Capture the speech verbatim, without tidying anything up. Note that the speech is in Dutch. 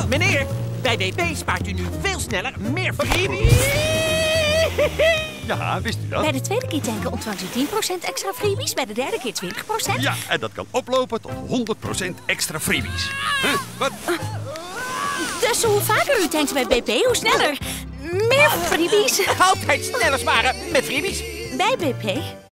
Meneer, bij B P spaart u nu veel sneller meer freebies. Ja, wist u dat? Bij de tweede keer tanken ontvangt u tien procent extra freebies, bij de derde keer twintig procent. Ja, en dat kan oplopen tot honderd procent extra freebies. Huh? Wat? Dus hoe vaker u tankt bij B P, hoe sneller. Meer freebies. Altijd sneller sparen met freebies. Bij B P.